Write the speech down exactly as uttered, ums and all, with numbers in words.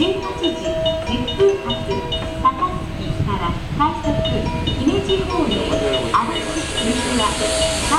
じゅうはちじじゅっぷん発高槻から快速姫路ホーム足立西は